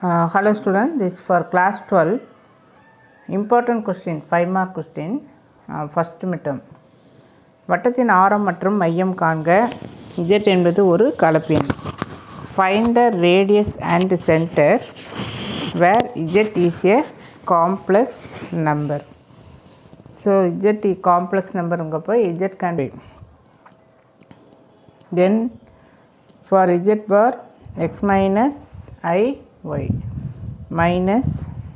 Hello students, this is for class 12 important question 5 mark question first midterm. வட்டத்தின் ஆரம் மற்றும் மையம் காண்க. Z என்பது ஒரு கலப்பெண். Find the radius and center where Z is a complex number. So Z is complex number ungappo Z can be. Then for Z bar x minus I y minus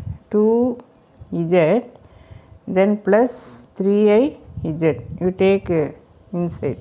2z then plus 3i z. You take inside.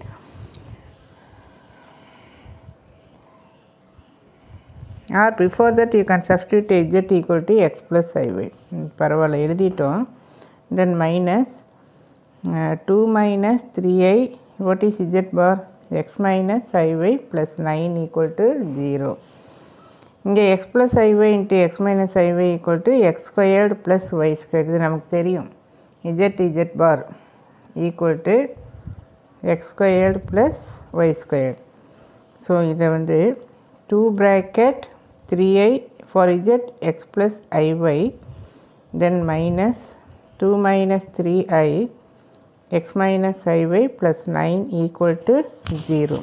Or before that you can substitute z equal to x plus iy. பரவாயில்ல எழுதிட்டோம். Then minus 2 minus 3i. What is z bar? X minus iy plus 9 equal to 0. இங்கே x plus iy into x minus iy equal to x squared plus y squared. இது நமக்கு தெரியும். z bar equal to x squared plus y squared. So இதை வந்து 2 bracket 3i for z x plus iy then minus 2 minus 3i x minus iy plus 9 equal to 0.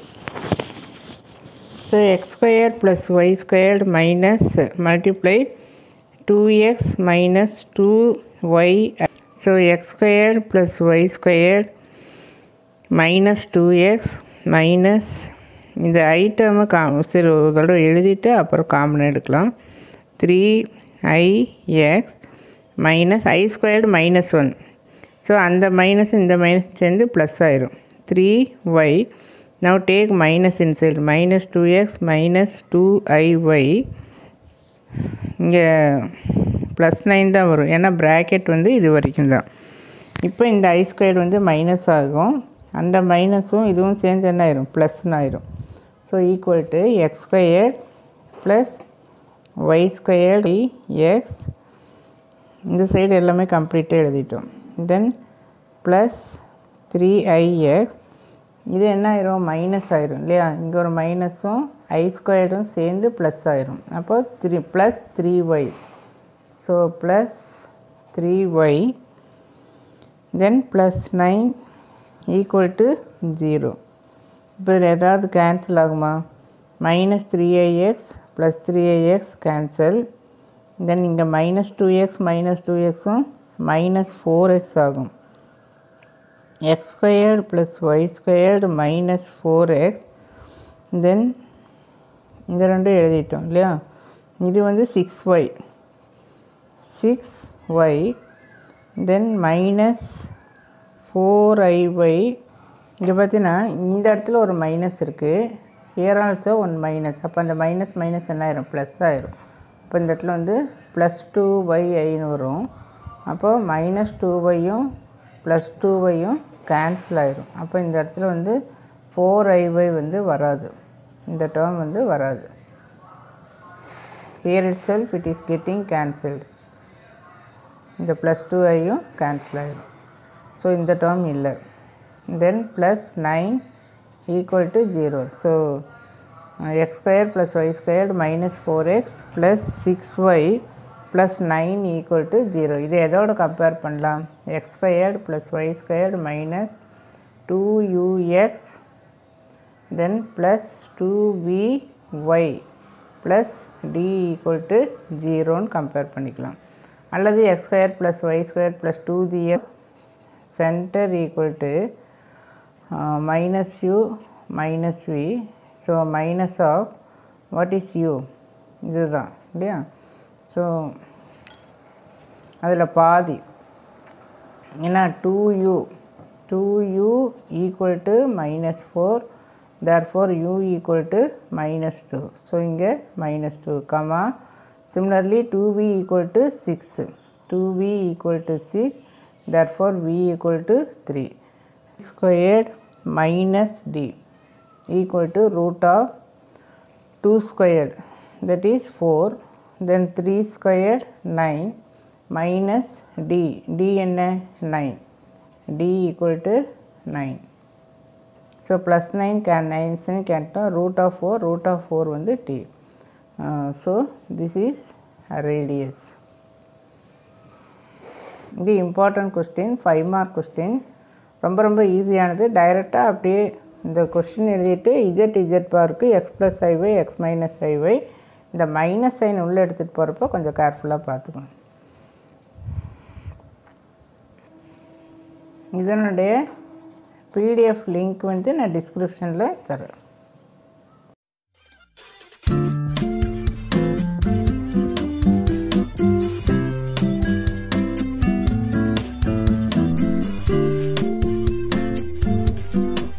So x squared plus y squared minus multiply 2x minus 2y. So x squared plus y squared minus 2x minus இந்த ஐட்டமை சரி ஒரு தடவை எழுதிட்டு அப்புறம் common எடுக்கலாம். 3ix minus i squared minus 1. So அந்த minus இந்த மைனஸ் சேர்ந்து ப்ளஸ் ஆயிரும். 3y. Now take minus inside. Minus 2x minus 2iy. இங்கே ப்ளஸ் 9 தான் வரும். ஏன்னா ப்ராக்கெட் வந்து இது வரைக்கும் தான். இப்போ இந்த ஐ ஸ்கொயர் வந்து மைனஸ் ஆகும். அந்த மைனஸும் இதுவும் சேர்ந்து என்ன ஆயிரும்? ப்ளஸ்ன்னு ஆயிரும். So equal to x square plus y square x. இந்த சைடு எல்லாமே கம்ப்ளீட்டாக எழுதிட்டோம். Then plus 3ix. இது என்ன ஆயிரும்? மைனஸ் ஆயிரும் இல்லையா? இங்கே ஒரு மைனஸும் ஐ ஸ்கொயர்டும் சேர்ந்து ப்ளஸ் ஆயிரும். அப்போ plus 3y. So plus 3y then plus 9 equal to 0. இப்போ இதில் ஏதாவது கேன்சல் ஆகுமா? Minus 3ix plus 3ix cancel. தென் இங்கே மைனஸ் 2x மைனஸ் 4x ஆகும். x squared plus y squared minus 4x. then இந்த ரெண்டும் எழுதிட்டோம் இல்லையா? இது வந்து 6y then minus 4iy. இங்கே பார்த்தீங்கன்னா இந்த இடத்துல ஒரு மைனஸ் இருக்குது. Here also one minus. அப்போ அந்த மைனஸ் மைனஸ் என்ன ஆயிரும்? ப்ளஸ் ஆயிரும். அப்போ இந்த இடத்துல வந்து ப்ளஸ் 2yன்னு வரும். அப்போது மைனஸ் 2yயும் ப்ளஸ் 2yயும் கேன்சல் ஆயிரும். அப்போ இந்த இடத்துல வந்து 4iy வந்து வராது. இந்த டேர்ம் வந்து வராது. Here itself it is getting cancelled. இந்த ப்ளஸ் 2iயும் கேன்சல் ஆயிரும். ஸோ இந்த டேர்ம் இல்லை. Then plus 9 equal to 0. So x square plus y square minus 4x plus 6y plus 9 equal to 0. இதை எதோடு கம்பேர் பண்ணலாம்? X squared plus y squared minus 2ux then plus 2vy plus d equal to 0ன்னு compare பண்ணிக்கலாம். அல்லது x square plus y square plus 2gx centre equal to minus u minus v. So minus of what is u? இதுதான் இல்லையா? So அதில் பாதி ஏன்னா 2u equal to minus 4. therefore u equal to minus 2. So இங்கே minus 2 comma similarly 2v equal to 6. 2v equal to 6. therefore v equal to 3. Squared minus d equal to root of 2 square that is 4. then 3 square 9 minus d. d என்ன? 9. d equal to 9. so plus 9 can 9 can root of 4 வந்து t. so this is radius. இது important question, 5 mark question. ரொம்ப ஈஸியானது. டைரெக்டாக அப்படியே இந்த question எழுதிட்டு z பாருக்கு x plus i y x minus i y இந்த மைனஸ் சைன் உள்ளே எடுத்துகிட்டு போகிறப்போ கொஞ்சம் கேர்ஃபுல்லாக பார்த்துக்கணும். இதனுடைய பிடிஎஃப் லிங்க் வந்து நான் டிஸ்கிரிப்ஷனில் தரேன்.